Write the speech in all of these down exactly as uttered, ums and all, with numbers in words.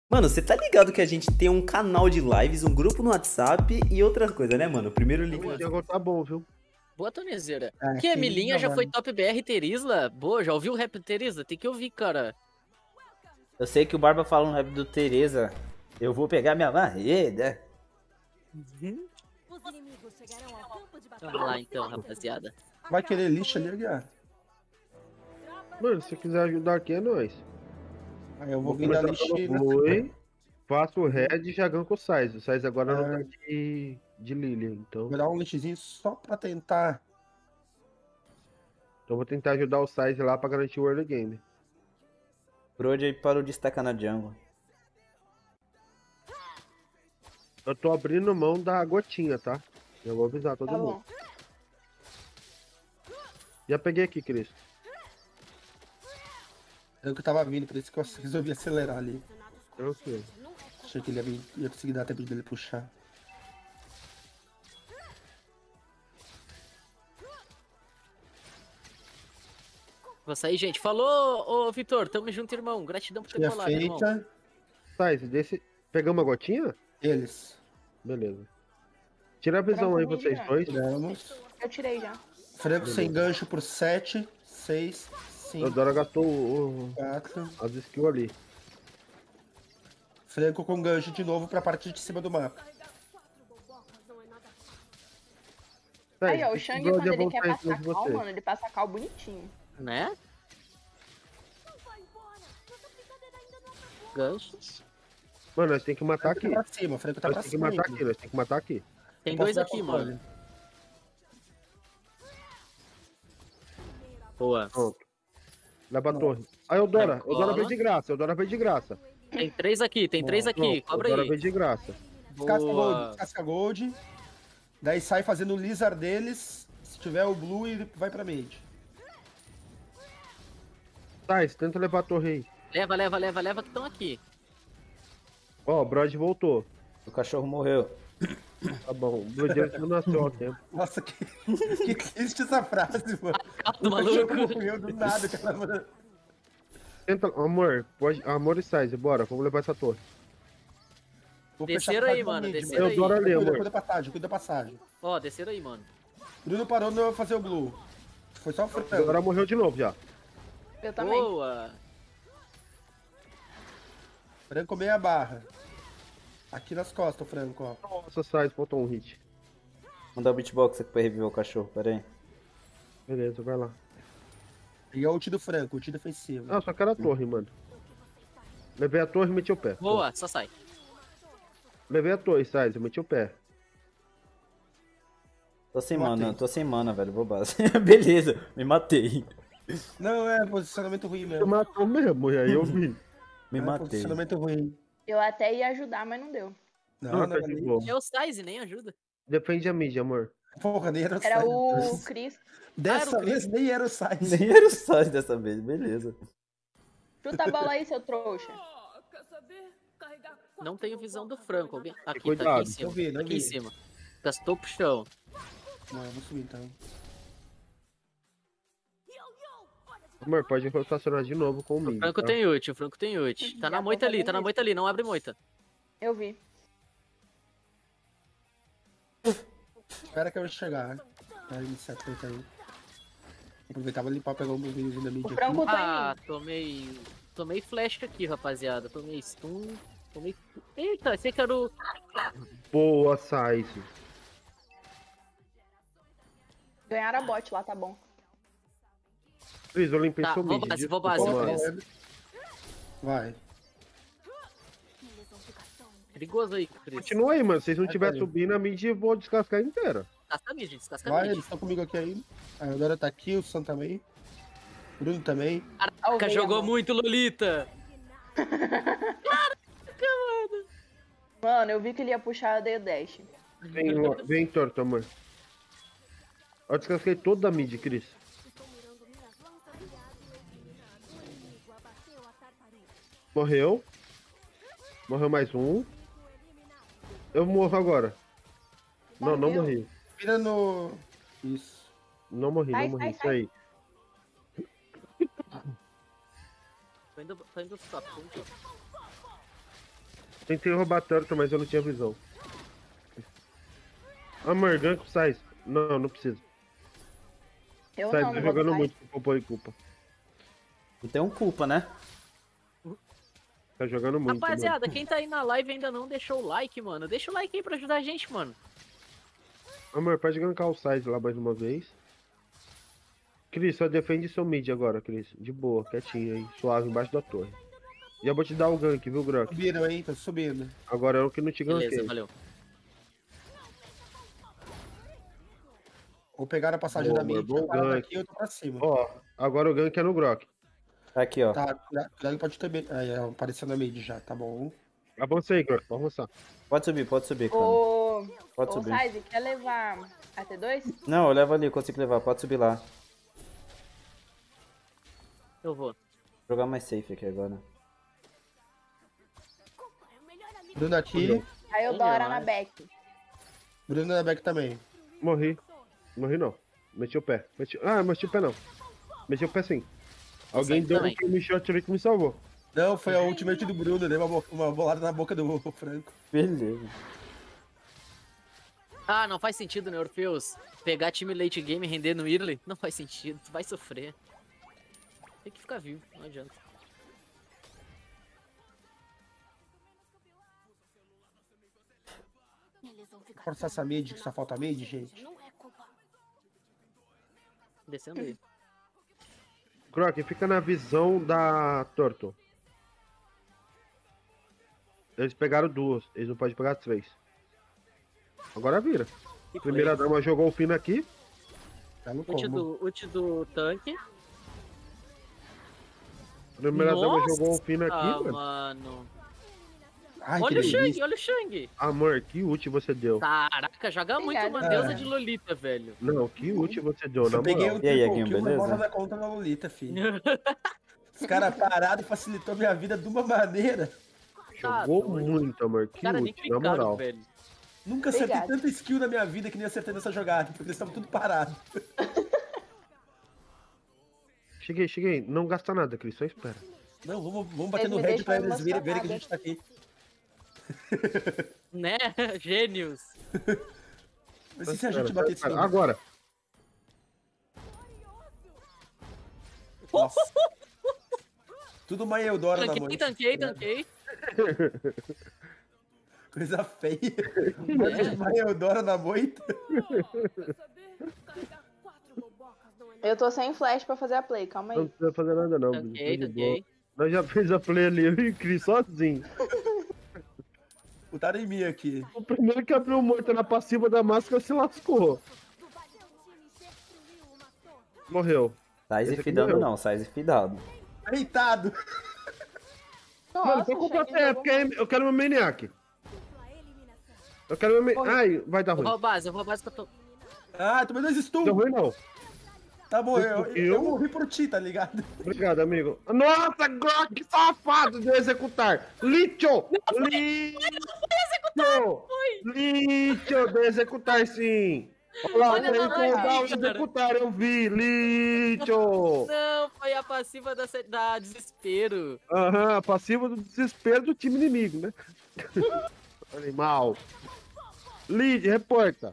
Mano, você tá ligado que a gente tem um canal de lives, um grupo no WhatsApp e outra coisa, né, mano? O primeiro link. O Diego tá bom, viu? Boa, Tonezeira. Ah, que a que Milinha lindo, já foi mano. top B R Terisla? Boa, já ouviu o rap do Terisla? Tem que ouvir, cara. Eu sei que o Barba fala um rap do Tereza. Eu vou pegar minha barreira. Vamos lá então, rapaziada. Vai querer lixa ali, Guiar? Mano, se você quiser ajudar aqui, é nóis. Aí eu vou Vou vir da começar pelo lixeira. Blue, faço o Red e já ganco o Size. O Size agora não É. tá de, de Lilian, então... Vou dar um lixezinho só pra tentar. Então vou tentar ajudar o Size lá pra garantir o early game. Brody parou de destacar na jungle. Eu tô abrindo mão da gotinha, tá? Eu vou avisar todo Tá mundo. bom. Já peguei aqui, Cris. Eu que tava vindo, por isso que eu resolvi acelerar ali. Tranquilo. Achei que ele ia, vir, ia conseguir dar tempo dele puxar. Vou sair, gente. Falou, ô Vitor. Tamo junto, irmão. Gratidão por ter Tinha colado, irmão. feita. Size, desse... Pegamos a gotinha? Eles. Beleza. Tira a visão aí, Tranquilo, vocês já. dois. Tiramos. Eu tirei já. Franco sem gancho por sete, seis, A cinco, Dora gastou o- o- quatro. as skills ali. Franco com gancho de novo pra parte de cima do mapa. Aí, ó, o Size, Shang, precisou quando de ele quer voltar em cima passar de cal, você. mano, ele passa cal bonitinho. Né? Ganchos. Mano, nós tem que matar Franco aqui. tá pra cima, o Franco tá Nós pra tem que cima. matar ainda. aqui, nós tem que matar aqui. Tem Eu posso dois dar aqui, controle. mano. Boa. Pronto. Leva a torre. Aí, Eudora. Aí, Eudora cola. veio de graça. Eudora veio de graça. Tem três aqui, tem três aqui. Pronto, Cobra Eudora aí. veio de graça. Descasca gold, Boa. descasca gold. Daí sai fazendo o lizard deles. Se tiver o blue, ele vai pra mid. Tais, tenta levar a torre aí. Leva, leva, leva, leva que estão aqui. Ó, o Brod voltou. O cachorro morreu. Tá bom. O Blue Jays não nasceu ao tempo. Nossa, que, que triste essa frase, mano. Do O maluco. cachorro morreu do nada, cara, mano. Tenta, amor, pode, amor e Size, bora, vamos levar essa torre. Vou Desceram fechar aí, a parte da mano, mid, desceram aí. Eudora ali, Cuida, amor. cuida da passagem, cuida da passagem. Ó, desceram aí, mano. Bruno parou, não vai fazer o blue. Foi só o Franco. Eudora morreu de novo já. Eu também. Boa. Franco meia barra. Aqui nas costas, o Franco, ó. Nossa, Size, faltou um hit. Mandar o beatbox aqui pra reviver o cachorro, pera aí. Beleza, vai lá. E é o ult do Franco, ult defensivo. Ah, só quero a torre, mano. Levei a torre e meti o pé. Boa, só sai. Levei a torre, Size, eu meti o pé. Tô sem Matei. mana, tô sem mana, velho, bobagem. Beleza, me matei. Não, é posicionamento ruim Você mesmo. matou mesmo, e aí eu vi. Me É matei. posicionamento ruim. Eu até ia ajudar, mas não deu. Não, Não, não, tá era de nem... boa. É o size, nem ajuda. Defende a mid, amor. Porra, nem era o Era size. o Chris. Dessa Ah, era o vez nem era o size. Nem era o Sage dessa vez, beleza. Chuta a bola aí, seu trouxa. Não tenho visão do Franco. Alguém... Aqui, tá aqui Cuidado. em cima. Não vi, não aqui vi. em cima. Gastou pro chão. Não, eu vou subir então. Amor, pode rotacionar de novo com o O mid. Franco tá? tem ult, o Franco tem ult. Tá na Já moita vou ali, fazer tá na isso. moita ali, não abre moita. Eu vi. Espera que eu chegar. Aí, setenta aí. Aproveitava ali pra pegar o movimento da mid O aqui. Franco tá Ah, em mim. tomei. Tomei flash aqui, rapaziada. Tomei stun. Tomei. Eita, esse aqui era o. Boa, Size. Ganharam a bot lá, tá bom. Cris, eu limpei Tá, seu vou mid. base, vou desculpa, base, mano. Cris. Vai. Perigoso aí, Cris. Continua aí, mano. Se vocês não Vai, estiver vai. subindo, a mid eu vou descascar inteira. Descasca a mid, descasca a Vai, mid. eles estão comigo aqui ainda. A Eudora tá aqui, o Sam também. O Bruno também. Ó, o Caraca, Veia, jogou mano. muito, Lolita. Mano, eu vi que ele ia puxar a D dash. Vem, Lo- vem torto, amor. Eu descasquei toda a mid, Cris. Morreu. Morreu mais um. Eu morro agora. Não, não Morreu. morri. Vira no... Isso. Não morri, Sai, não morri. sai, Isso sai. aí. Tô indo, tô indo top, tô indo top. tentei roubar tanto, mas eu não tinha visão. Amor, gank o Sais. Não, não precisa. Eu Sais não, tá não vou jogando buscar. muito com culpa e culpa. Não tem um culpa, né? Tá jogando muito. Rapaziada, quem tá aí na live e ainda não deixou o like, mano, deixa o like aí pra ajudar a gente, mano. Amor, pode gankar o Sais lá mais uma vez. Cris, só defende seu mid agora, Cris. De boa, quietinho aí, suave, embaixo da torre. Já vou te dar o gank, viu, Grok? Subiram, hein? Tô subindo. Agora é o que não te Beleza, ganquei. valeu. Ou pegaram a passagem Boa, da minha, amor, bom prepararam gank. aqui, eu tô pra cima. Ó, agora o gank é no Grok. Tá aqui, ó. Tá, cuidado, cuidado que pode ter... me- Aí, ó, apareceu na mid já, tá bom. Avança aí, Grok, pode avançar. Pode subir, pode subir, cara. Ô, Pode ô subir. Saizi, quer levar a T dois? Não, eu levo ali, eu consigo levar. Pode subir lá. Eu vou. Vou jogar mais safe aqui agora. Bruno aqui, Aí eu Tem dou hora não, na é? back. Bruno na back também. Morri. Morri não. Meti o pé. Meti... Ah, meti o pé não. Meti o pé sim. Alguém deu também. um me shot ali que me salvou. Não, foi a ultimate do Bruno, deu uma, bo- uma bolada na boca do Franco. Beleza. Ah, não faz sentido, né, Orpheus? Pegar time late game e render no early? Não faz sentido, tu vai sofrer. Tem que ficar vivo, não adianta. Forçar essa mid, que só falta mid, gente. Descendo aí. Grok, fica na visão da Turtle. Eles pegaram duas, eles não podem pegar três. Agora vira. Que Primeira play. dama jogou o fino aqui. Tá no Ult combo. do, ult do tanque. Primeira dama Nossa, jogou o fino aqui, Ah, mano. mano. Ai, que Olha o delícia. Shang, olha o Shang. Amor, que ult você deu. Caraca, joga muito Obrigada. uma deusa É. de Lolita, velho. Não, que ult você deu, na Eu peguei moral. o E aí, triple Aguinho, kill, mas beleza? nada contra a Lolita, filho. Os caras pararam e facilitou minha vida de uma maneira. Tá Jogou doido. muito, amor. Que Cara, nem ult, na clicaram, moral. velho. Nunca acertei Obrigada. tanta skill na minha vida que nem acertei nessa jogada, porque eles estavam tudo parados. Cheguei, cheguei. Não gasta nada, Cris, só espera. Não, vamos, vamos bater Eles no me red deixam pra eles verem, verem que a emocionada. gente tá aqui. Né? Gênios. Mas Só e se a espera, gente só bater espera. esse Agora. Nossa. Tudo uma Eudora na Tanquei, mão. tanquei, tanquei. Coisa feia. Tudo uma Eudora na moita. Eu tô sem flash pra fazer a play, calma Não aí. precisa fazer nada, não. Tanquei, Tô de boa. tanquei. Nós já fez a play ali, eu e o Cris sozinho. Botaram em mim aqui. O primeiro que abriu morto na passiva da máscara se lascou. Morreu. Size Esse aqui fidando morreu. não, size fidado. Deitado. Mano, Nossa, tô o com Shang plateia, jogou porque eu quero meu Maniac. Eu quero meu Maniac. Ai, vai dar Eu ruim. vou a base, eu vou a base que eu tô. Ah, tomei dois stun. Deu ruim não. Tá bom, eu, eu, Eu? eu morri por ti, tá ligado? Obrigado, amigo. Nossa, Grok, safado de executar. Lixo! Lixo! Lixo de executar, sim. Olha lá, Olha tem na que live, dar o cara. executar, eu vi. Lixo! Não, foi a passiva da, se- da desespero. Aham, passiva do desespero do time inimigo, né? Animal. Lead, reporta.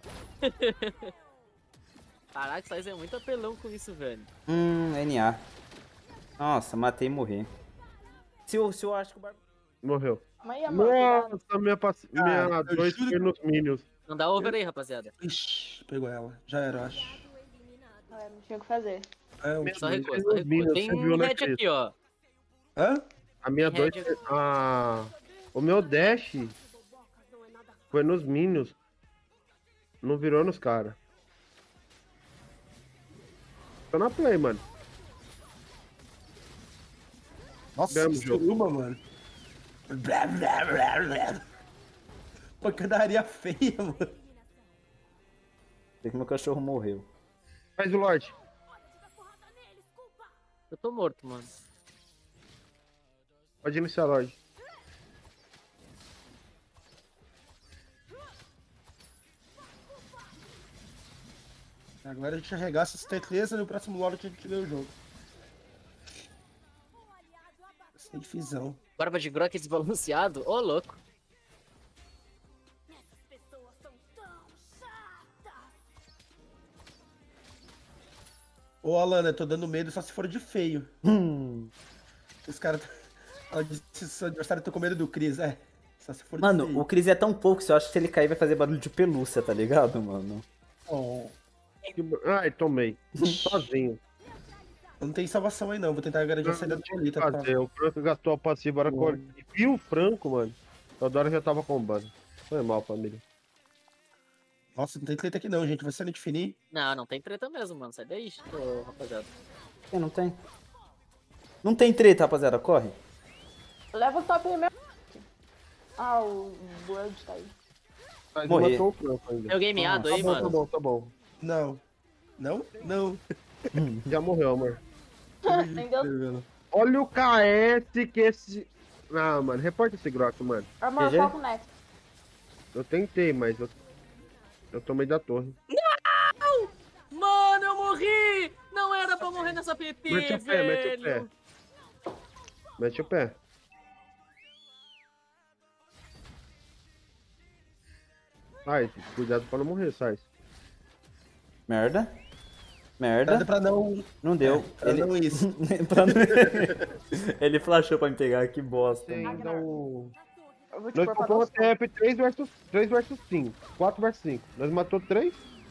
Caraca, o Sais é muito apelão com isso, velho. Hum, N A. Nossa, matei e morri. Se eu, se eu acho que o Barba... Morreu. Calma aí, amor. cuidado. Nossa, minha, pass... Ah, minha eu dois juro foi que- nos Minions. Não dá over aí, rapaziada. Ixi, pegou ela. Já era, eu acho. É, não tinha o que fazer. É, um- Só Deus, recua, só Deus, recua. Deus, Tem você viu, um né, red Cris? aqui, ó. Hã? A minha Red. dois. A... O meu dash foi nos Minions. Não virou nos caras. Tô na play, mano. Nossa, Ganhamos que o jogo. suruba, mano. Blá, blá, blá, blá. Pancadaria feia, mano. Sei que meu cachorro morreu. Faz o Lorde. Eu tô morto, mano. Pode iniciar, Lorde. Agora a gente arregaça essa certeza e no próximo Lorde a gente ganha o jogo. Sem difusão. Barba de Grok desbalanceado? Ô, louco. Ô, Alana, eu tô dando medo só se for de feio. Hum. Os caras... Ela disse que seu adversário tá com medo do Chris. É, só se for de Mano, feio. o Chris é tão pouco que eu acho que se ele cair vai fazer barulho de pelúcia, tá ligado, mano? Oh, Que bo- Ai, tomei. Sozinho. não tem salvação aí não, vou tentar garantir a saída do Lolita. Tá? Fazer. O Franco gastou a passiva, era cor. E o Franco, mano. Toda hora já tava combando. Foi mal, família. Nossa, não tem treta aqui não, gente. Vai ser no definir. Não, não tem treta mesmo, mano. Sai daí, ô, rapaziada. É, não tem. Não tem treta, rapaziada, corre. Leva o top aí mesmo. Ah, o Blood tá aí. Mas Morrer. matou o Franco ainda. Meu gameado Tá aí, bom, mano. tá bom, tá bom. Não. Não? Não. Já morreu, amor. Nem deu. Olha o K S que esse. Ah, mano, reporta esse Grok, mano. Amor, G G? foca o Nex. Eu tentei, mas eu. Eu tomei da torre. Mano, eu morri! Não era pra morrer nessa P P, Mete o pé, mete o velho. pé. Mete o pé. Sai, cuidado pra não morrer, sai. Merda. Nada Merda. pra não... Não deu. Pra Ele... não isso. Pra não- Ele flashou pra me pegar, que bosta. Tem mano. ainda o. Eu vou te Nós pôr pra compramos dar T F três versus três versus cinco. quatro versus cinco. Nós matou três.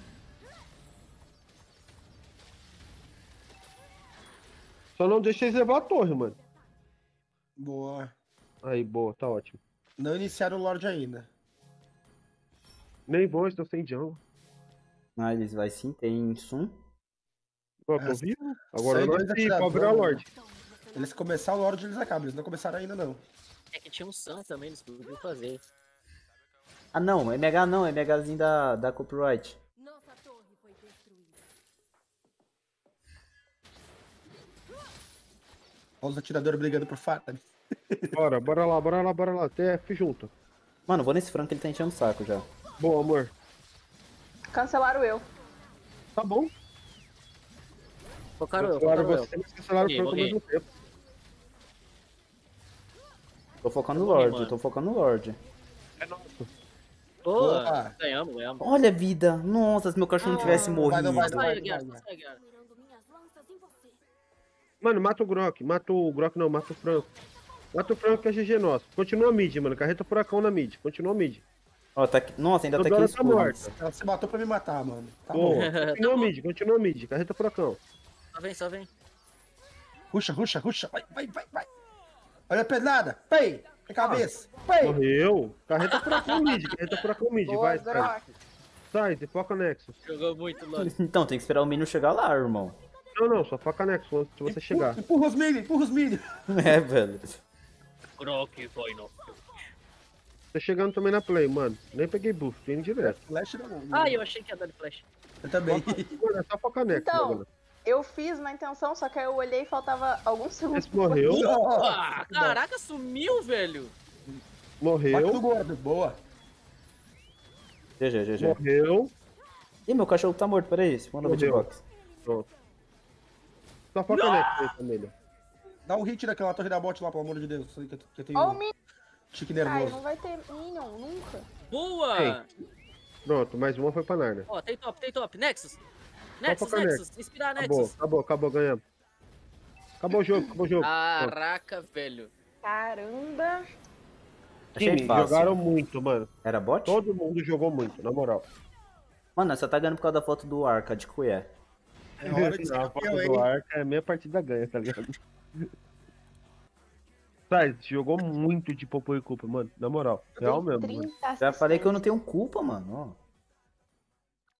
Só não deixa eles levar a torre, mano. Boa. Aí, boa, tá ótimo. Não iniciaram o Lorde ainda. Nem vou, estou sem jungle. Ah, eles vai sim, tem Sun. Pô, tô É, vivo? Agora sai nós dois sim, atiradores, pra virar né? Lorde. Eles começaram o Lorde, eles acabam. Eles não começaram ainda, não. É que tinha um Sun também, eles podiam fazer. Ah não, M H não, MHzinho da, da copyright. Nossa torre foi destruída. Olha os atiradores brigando por faca. Bora, bora lá, bora lá, bora lá. T F junto. Mano, vou nesse franco, ele tá enchendo o saco já. Boa, amor. Cancelaram eu. Tá bom. Focaram eu, Cancelaram focaram eu. você, mas cancelaram o Morri, Franco ao morri. mesmo tempo. Tô focando no Eu morri, Lorde, mano. tô focando no Lorde. É nosso. Boa, Boa. ganhamos, ganhamos. Olha a vida. Nossa, se meu cachorro não tivesse Ah, vai, morrido. não vai, Só não vai. sai, Guiara, só sai, Guiara. Mirando minhas lanças em você. Mano, mata o Grok. Mata o Grok não, mata o Franco. Mata o Franco que é G G nosso. Continua mid, mano. Carreta furacão na mid. Continua mid. Ó, tá aqui... Nossa, ainda tá Toda aqui hora tá escuro. morta. Ela se matou pra me matar, mano. Tá bom. Boa. Continua mid, continua mid. Carreta furacão. Só vem, só vem. Ruxa, ruxa, ruxa. Vai, vai, vai, vai. Olha a pedrada. Pei. A cabeça. Pei. Morreu. Carreta furacão mid. Carreta furacão mid. Boa, Vai, sai. Grok. Sai, você foca Nexus. Jogou muito, mano. Então, tem que esperar o Minion chegar lá, irmão. Não, não, só foca Nexus antes de você chegar. Empurra os milho, empurra os milho. É, velho. Grok foi no. Tô chegando também na play, mano. Nem peguei buff, tô indo direto. Flash não. Ah, eu achei que ia dar de flash. Eu também. Mano, é só focar Nexus, Então, mano. Eu fiz na intenção, só que aí eu olhei e faltava alguns segundos. Esse morreu, Ah, caraca, sumiu, velho. Bate no morreu, gordo. Boa. G G, G G. morreu. Ih, meu cachorro tá morto, peraí. Se for no Morreu. hitbox. Pronto. Só foca Nexus aí, família. Dá um hit naquela torre da bot lá, pelo amor de Deus. Que eu, que eu tenho Ó o um Minion. tique Ai, nervoso. não vai ter Minion, nunca. Boa! Pronto, mais uma foi pra Narnia. Ó, tem top, tem top. Nexus. Nexus, focar Nexus. Inspirar Acabou, Nexus. acabou, acabou, ganhamos. Acabou o jogo, acabou o jogo. Pronto. Caraca, velho. Caramba. Achei Time, fácil. jogaram muito, mano. Era bot? Todo mundo jogou muito, na moral. Mano, você tá ganhando por causa da foto do Arca de Cuié. É hora de ser A foto campeão, do hein? Arca é meia partida ganha, tá ligado? Sai, jogou muito de Popô e Culpa, mano. Na moral. Real mesmo, mano. trinta Já falei que eu não tenho culpa, mano. Ó.